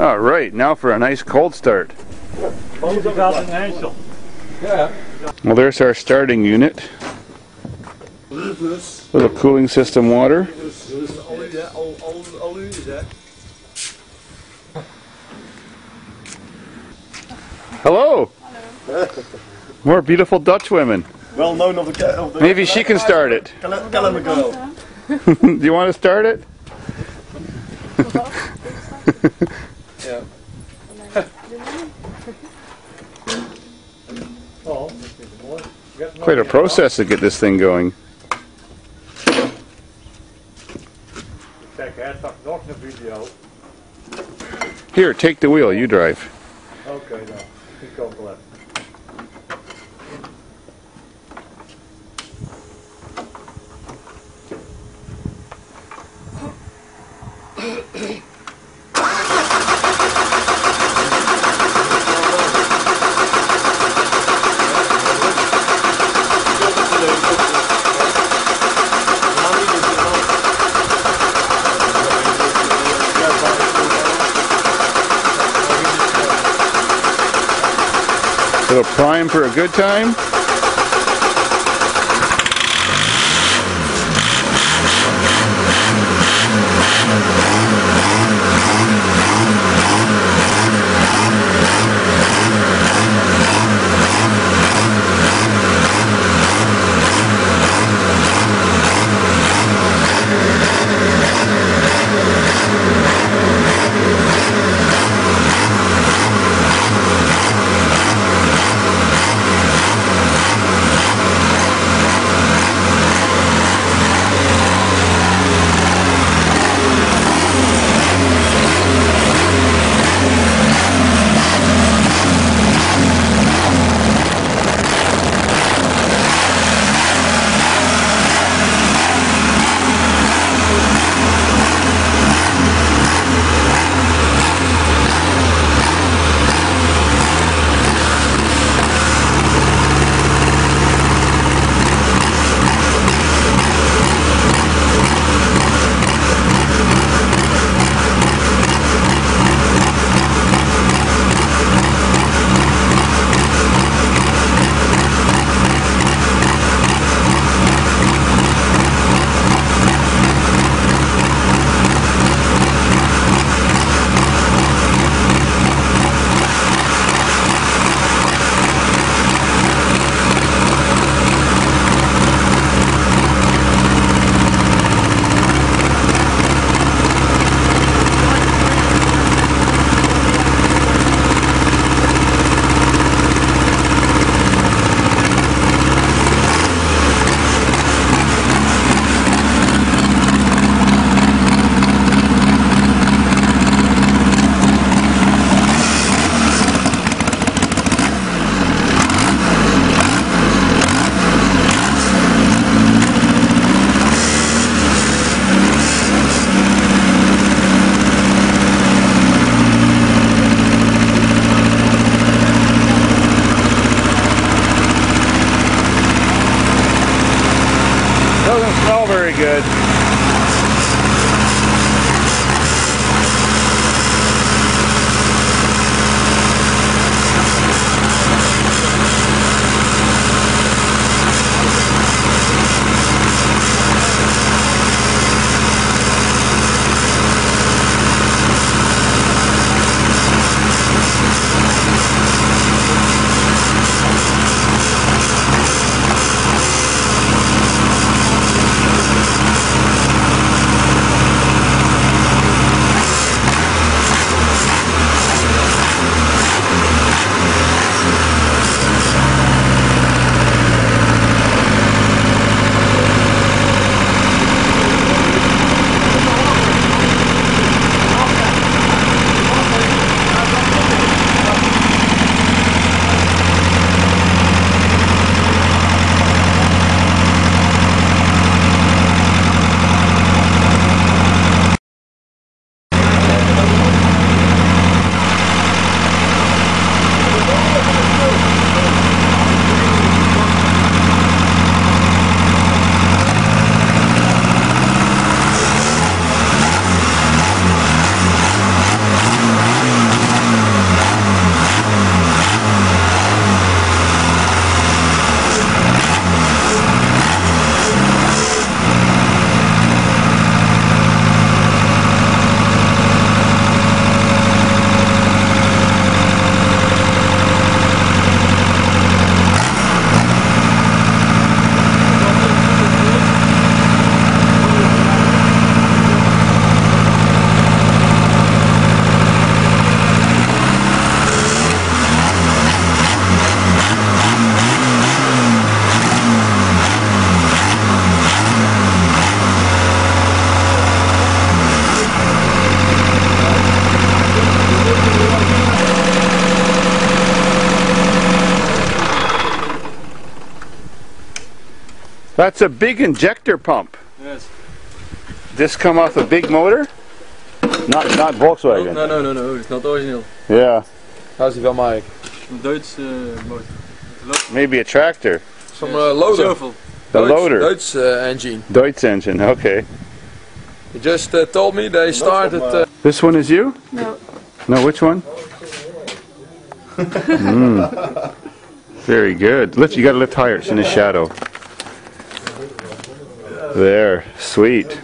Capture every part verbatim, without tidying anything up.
All right, now for a nice cold start. Well, there's our starting unit. Little cooling system water. Hello. Hello. More beautiful Dutch women. Well known of the, of the Maybe she can start it. Calendar girl. Do you want to start it? Yeah. Quite a process to get this thing going. Here, take the wheel, you drive. Okay, dan. Ik kom wel Little prime for a good time. Doesn't smell very good. That's a big injector pump. Yes. This come off a big motor? Not not Volkswagen. No, no, no, no. It's not original. Yeah. How's he van Mike? Een Duits uh, motor. Maybe a tractor. Some uh, loader. Shovel. The Duits- loader. Duits uh, engine. Deutz engine, okay. He just uh, told me they started. Uh, This one is you? No. No, which one? mm. Very good. Lift, you gotta lift higher, it's in the shadow. There, sweet.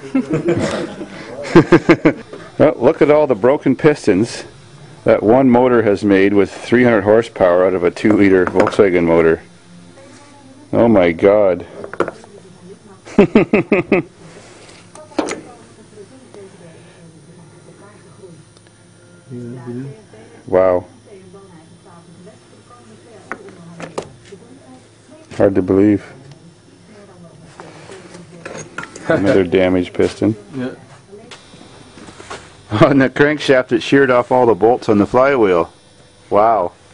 Well, look at all the broken pistons that one motor has made with three hundred horsepower out of a two liter Volkswagen motor. Oh my god. Wow. Hard to believe. Another damaged piston. Yeah. On the crankshaft, it sheared off all the bolts on the flywheel. Wow.